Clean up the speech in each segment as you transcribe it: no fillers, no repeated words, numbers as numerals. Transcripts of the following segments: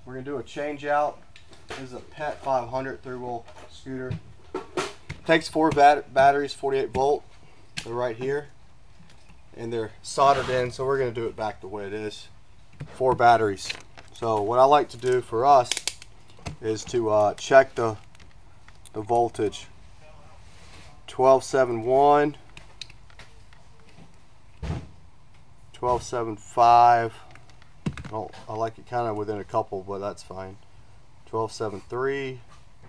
we're gonna do a change out. This is a PET 500 three-wheel scooter. Takes 4 batteries, 48 volt. They're right here, and they're soldered in. So we're gonna do it back the way it is. 4 batteries. So what I like to do for us is to check the voltage. 12.71, 12.75. Oh, I like it kind of within a couple, but that's fine. 12.73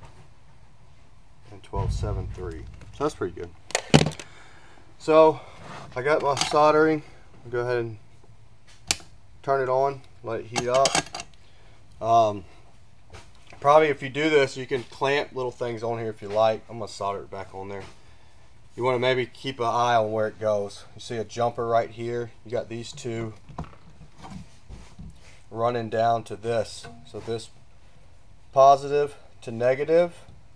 and 12.73. So that's pretty good. So I got my soldering. I'll go ahead and turn it on, let it heat up. Probably if you do this, you can clamp little things on here if you like. I'm gonna solder it back on there. You want to maybe keep an eye on where it goes. You see a jumper right here. You got these two running down to this. So this positive to negative.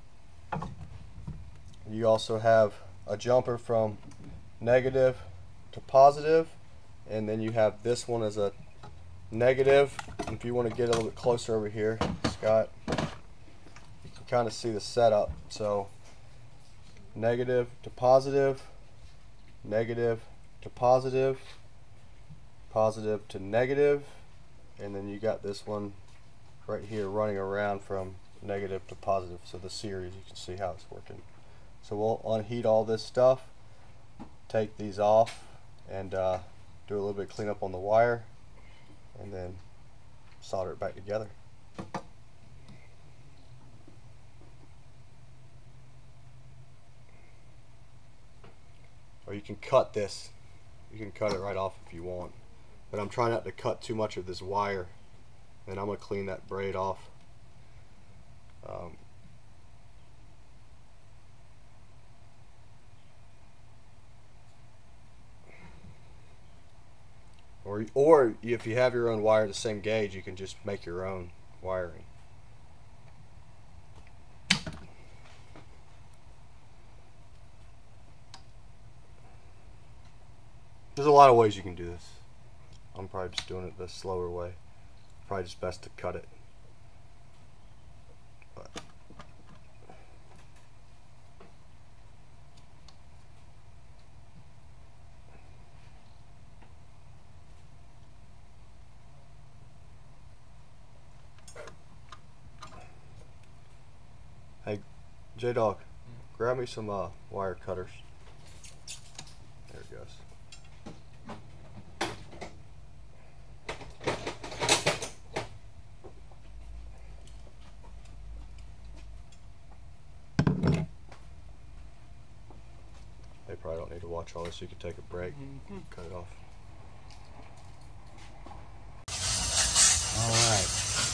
You also have a jumper from negative to positive, and then you have this one as a negative. If you want to get a little bit closer over here, Scott, you can kind of see the setup. So negative to positive, negative to positive, positive to negative, and then you got this one right here running around from negative to positive. So the series, you can see how it's working. So we'll unheat all this stuff, take these off, and do a little bit of cleanup on the wire, and then solder it back together. Or you can cut this. You can cut it right off if you want. But I'm trying not to cut too much of this wire, and I'm going to clean that braid off. Or if you have your own wire the same gauge, you can just make your own wiring. There's a lot of ways you can do this. I'm probably just doing it the slower way. Probably just best to cut it. But hey, J-Dog, grab me some wire cutters. There it goes. They probably don't need to watch all this, so you can take a break and cut it off. Alright.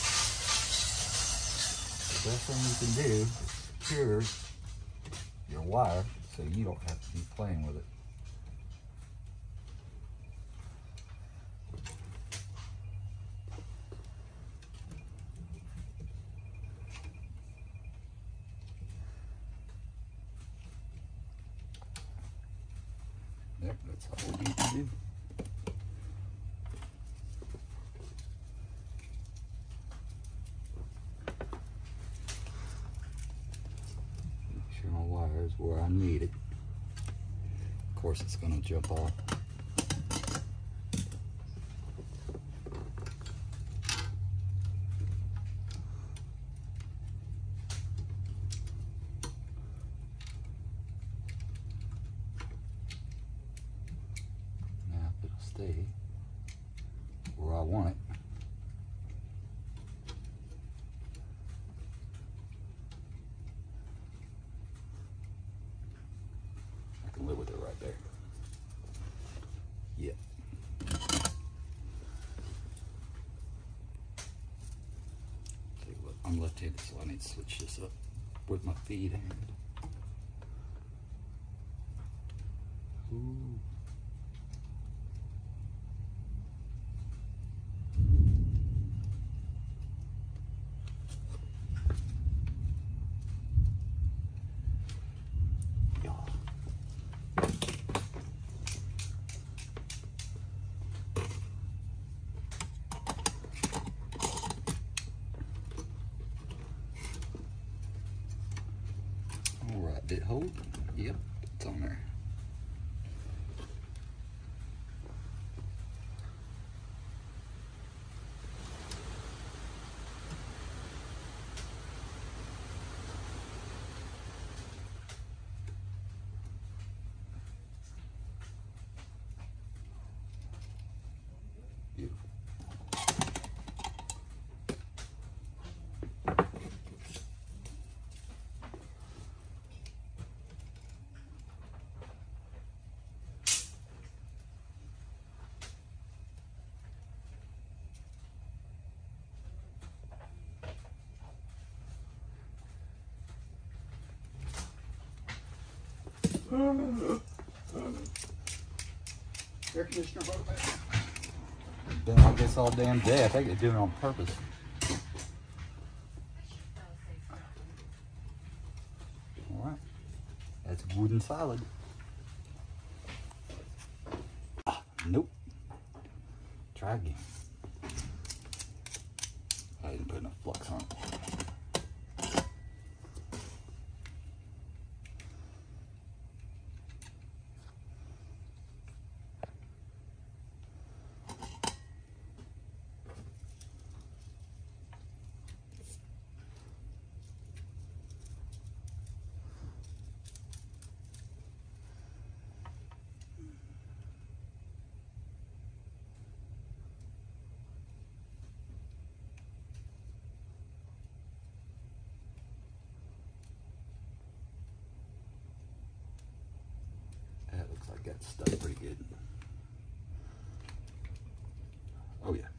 The best thing you can do is secure your wire so you don't have to be playing with it. Yep, that's all we need to do. Make sure my wire is where I need it. Of course, it's going to jump off. Stay where I want it. I can live with it right there. Yep. See what, I'm left-handed, so I need to switch this up with my feed hand. Ooh. Did it hold? Yep, it's on there. Beautiful. Air conditioner broke back. Been like this all damn day. I think they're doing it on purpose. Alright. That's wooden solid. Nope. Try again. I didn't put enough flux on it. That looks like that's stuck pretty good. Oh yeah.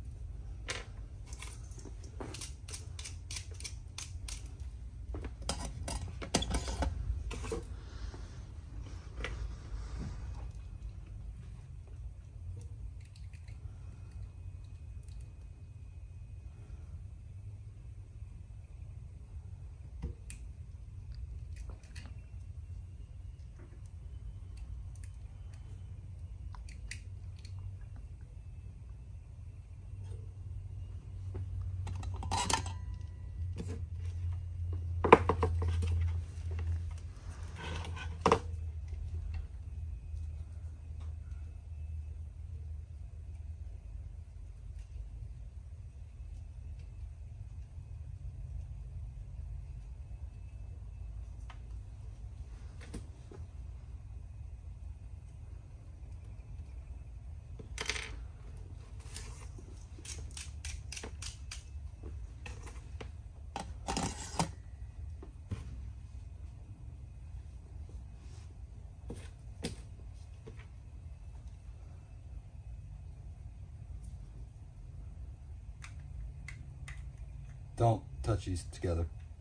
Don't touch these together.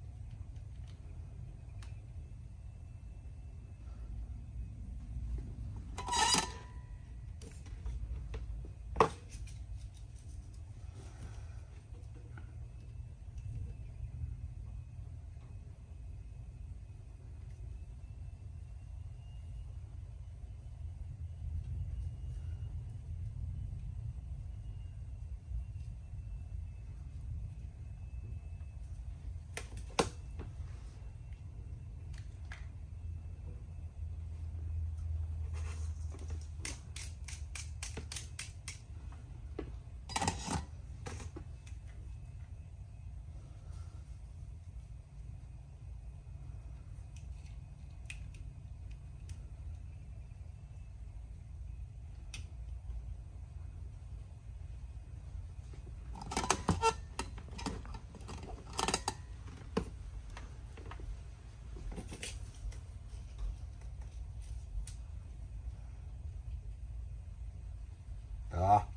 Ah.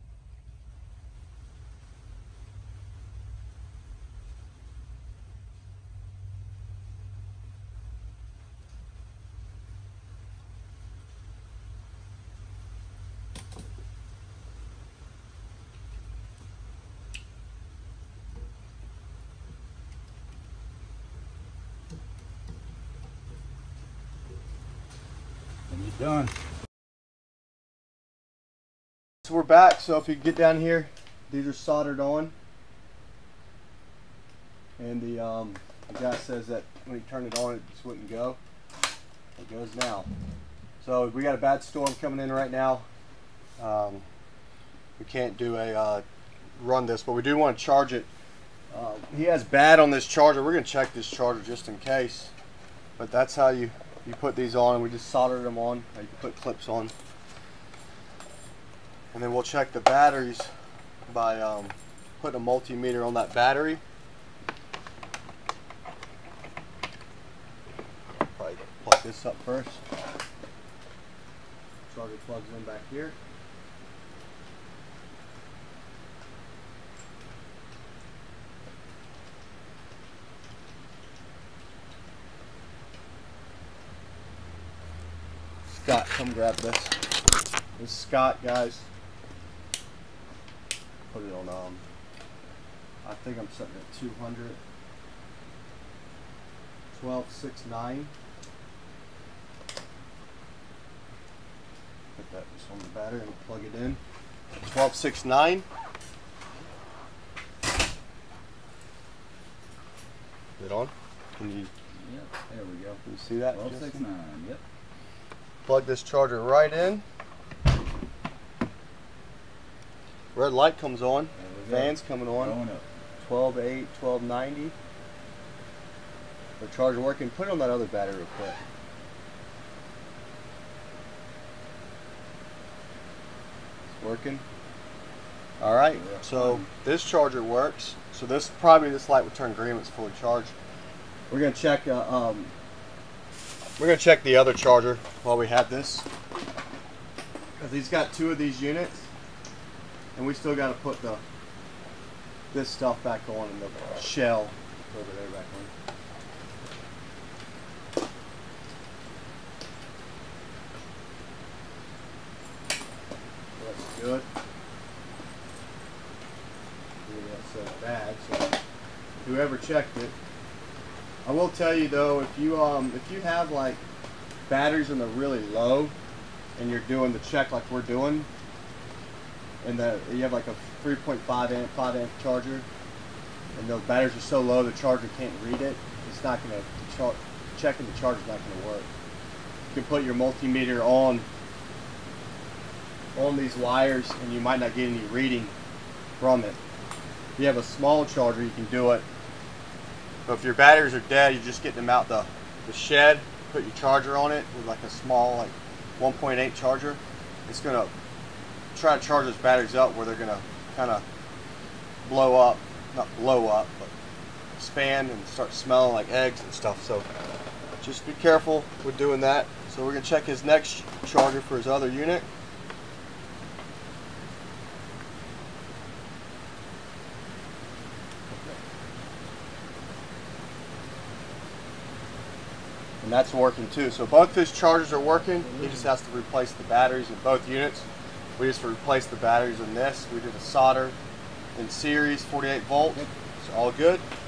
And you're done. So we're back. So if you get down here, these are soldered on, and the The guy says that when he turned it on, it just wouldn't go. It goes now. So we got a bad storm coming in right now. We can't do a run this, but we do want to charge it. He has bad on this charger. We're going to check this charger just in case. But that's how you put these on. We just soldered them on. You can put clips on. And then we'll check the batteries by putting a multimeter on that battery. Probably plug this up first. Charger plugs in back here. Scott, come grab this. This is Scott, guys. Put it on, I think I'm setting it at 200. 1269. Put that just on the battery and plug it in. 1269. Is it on? Can you? Yep, there we go. Can you see that? 1269, yep. Plug this charger right in. Red light comes on. Fans coming on. Going up. 12.8, 12.90. The charger working. Put it on that other battery real quick. It's working. All right. So this charger works. So this this light would turn green when it's fully charged. We're gonna check. We're gonna check the other charger while we have this, because he's got two of these units, and we still got to put this stuff back on and the shell over there back on. So that's good. That says bad. So whoever checked it. I will tell you though, if you have like batteries and they're really low, and you're doing the check like we're doing, and you have like a 3.5 amp, 5 amp charger, and those batteries are so low the charger can't read it, it's not going to, checking the charger's not going to work. You can put your multimeter on these wires and you might not get any reading from it. If you have a small charger, you can do it. But if your batteries are dead, you're just getting them out the shed, put your charger on it with like a small, like 1.8 charger. It's going to try to charge those batteries up where they're going to kind of blow up, not blow up, but expand and start smelling like eggs and stuff. So just be careful with doing that. So we're going to check his next charger for his other unit. And that's working too. So both his chargers are working. He just has to replace the batteries in both units. We just replaced the batteries in this. We did a solder in series, 48 volt. It's all good.